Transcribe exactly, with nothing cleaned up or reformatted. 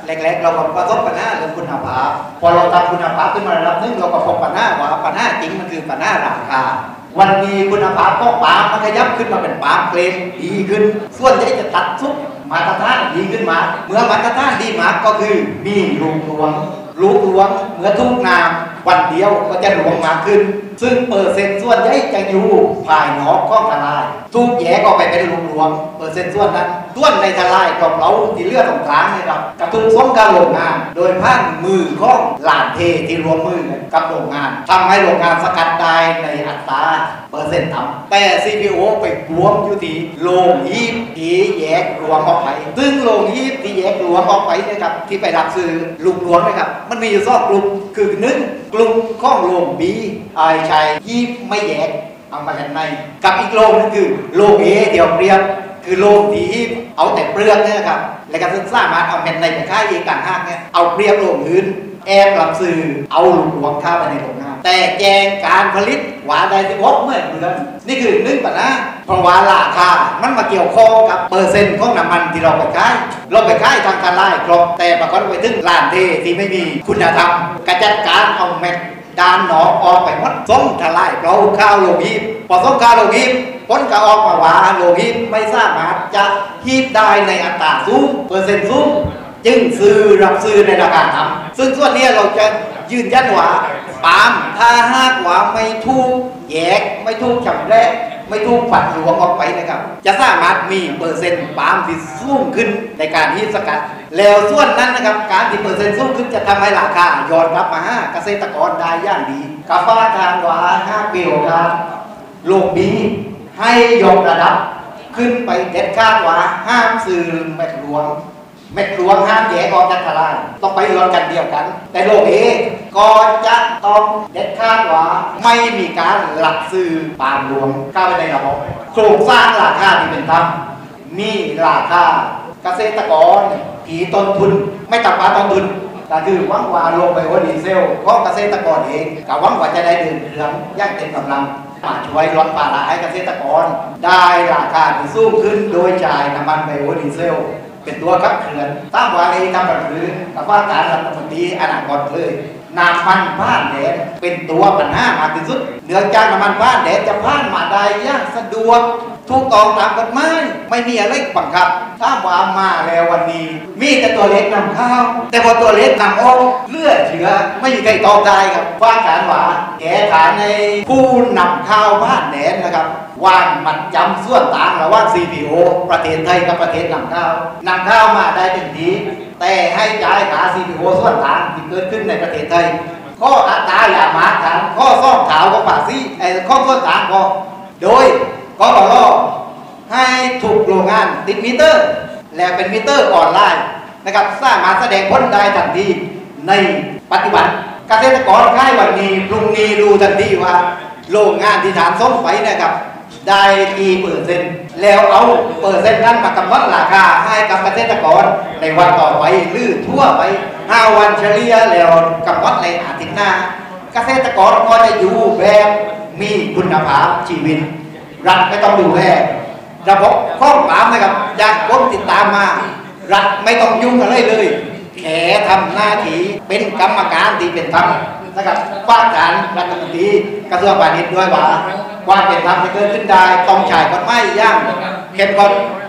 แรกๆเราก็ประสบปัญหาเรื่องคุณภาพพอเราทำคุณภาพขึ้นมาระดับนึงเราก็พบปัญหาว่าปัญหาจริงมันคือปัญหาราคาวันนี้คุณภาพของปาล์มมันขยับขึ้นมาเป็นปาล์มเกรดดีขึ้นส่วนใหญ่จะตัดซุปมาตรฐานดีขึ้นมาเมื่อมาตรฐานดีมากก็คือมีลูกหลวงลูกหลวงเมื่อทุกน้ำวันเดียวก็จะหลวงมากขึ้นซึ่งเปอร์เซ็นต์ส่วนใหญ่จะอยู่ภายนอกของทลายทุกแยกก็ไปเป็นลูกหลวงเปอร์เซ็นต์ส่วนนั้นส่วนในทลายของเราที่เลือดตรงกลางนะครับกระตุ้นส่งการโรงงานโดยผ่านมือของหลานเทที่รวมมือกับโรงงานทำให้โรงงานสกัดได้ในอัตราเปอร์เซ็นต์ต่ำแต่ ซี พี โอ ไปรวมอยู่ที่โรงฮีบที่แยกรวมออกไปซึ่งโรงฮีบที่แยกรวมออกไปนะครับที่ไปรับซื้อลูกหลวงนะครับมันมีอยู่สองกลุ่มคือหนึ่งกลุ่มของโรงบีไอชายฮีบไม่แยกเอามากันในกับอีกโรงนึงคือโรงเอเดียวเปรียบคือโรงที่เอาแต่เปลือกเนี่ยครับแล้วก็ซึ่งสามารถเอาแผ่นในไปค่ายเองต่างหากเนี่ยเอาเปรียบโรงอื่นแอบรับซื้อเอาลูกหลวงเข้าไปในโรงงานแต่แจงการผลิตหวานได้ที่วอกเมื่อเดือนนี่คือนึ่งปัญหาเพราะว่าราคามันมาเกี่ยวข้องกับเปอร์เซ็นต์ของน้ำมันที่เราไปขายเราไปขายทางการไล่ครบแต่ปรากฏไปถึงร้านเทที่ไม่มีคุณธรรมกระจัดการเอาแม็กดานหนอออกไปหมดส่งทลายเราข้าวโลหีบพอส่งข้าวโลหีบผลก็ออกมาว่าโลหีบไม่สามารถจะฮีบได้ในอัตราสูงเปอร์เซ็นต์สูงจึงซื้อรับซื้อในราคาต่ำซึ่งส่วนนี้เราจะยืนยันว่าปาล์มถ้าหากว่าไม่ถูกแยกไม่ถูกจำแรกไม่ถูกฝัดหลวงออกไปนะครับจะสามารถมีเปอร์เซ็นต์ปาล์มที่สูงขึ้นในการฮีบสกัดแล้วส่วนนั้นนะครับการที่เปอร์เซ็นต์สูงขึ้นจะทำให้ราคาย้อนกลับมาหาเกษตรกรได้อย่างดีกาฟ้าทางว่าห้าปีโอกาสโลกนี้ให้ยกระดับขึ้นไปเด็ดขาดว่าห้ามซื้อแม็กหลวงแม็กหลวงห้ามแยกออกจากตลาดต้องไปรวมกันเดียวกันแต่โลกเองก็จะต้องเด็ดขาดว่าไม่มีการหลักซื้อปาล์มหลวงเข้าไปในระบบโครงสร้างราคาที่เป็นธรรมมีราคาเกษตรกรผีต้นทุนไม่ต่ำกว่าต้นทุนก็คือหวังว่าลงไปว่าดีเซลเพราะเกษตรกรเองก็หวังว่าจะได้เดินเรื่องย่างเต็มกำลังมาช่วยลดภาระให้เกษตรกรได้ราคาที่สูงขึ้นโดยจ่ายน้ำมันไบโอดีเซลเป็นตัวขับเคลื่อนตามวารีทำแบบนี้กับว่าการรัฐมนตรีอนาคตเลยน้ำมันผ่านแดนเป็นตัวปัญหามากที่สุดเนื่องจากน้ำมันผ่านแดนจะผ่านมาได้ยากสะดวกถูกต้องตามกฎหมายไม่มีอะไรบังคับถ้าว่ามาแล้ววันนี้มีแต่ตัวเล็กนำเข้าแต่พอตัวเล็กนำออกเลือดเชื้อไม่มีใครตอบได้ครับว่าการว่าแก้ฐานในผู้นำเข้าผ่านแดนนะครับวางมัดจำส่วนต่างระหว่าง ซี พี โอ ประเทศไทยกับประเทศนำเข้านำเข้ามาได้เป็นดีแต่ให้จ่ายค่า ซี พี โอ ส่วนต่างที่เกิดขึ้นในประเทศไทยข้ออัตราอย่ามาทางข้อซ่องขาวของภาษีไอ้ข้อส่วนต่างก็โดยกบล.ให้ถูกโรงงานติดมิเตอร์และเป็นมิเตอร์ออนไลน์นะครับสามารถแสดงผลได้ทันทีในปัจจุบันเกษตรกรค่ายวันนี้พรุ่งนี้รู้ทันทีว่าโรงงานที่ฐานส่งไปนะครับได้กี่เปอร์เซ็นต์แล้วเอาเปอร์เซ็นต์นั้นมากำหนดราคาให้กับเกษตรกรในวันต่อไปหรือทั่วไปห้าวันเฉลี่ยแล้วกำหนดในอาทิตย์หน้าเกษตรกรก็จะอยู่แบบมีคุณภาพชีวิตรัฐไม่ต้องดูแลระบบข้องปามนะครับจากกรมติดตามมารัฐไม่ต้องยุ่งอะไรเลยแค่ทำหน้าที่เป็นกรรมการที่เป็นธรรมนะครับฝ่ายการรัฐมนตรีกระทรวงพาณิชย์ด้วยว่าความเป็นธรรมจะเกิดขึ้นได้ต้องใช้กฎหมายอย่างเข้มข้น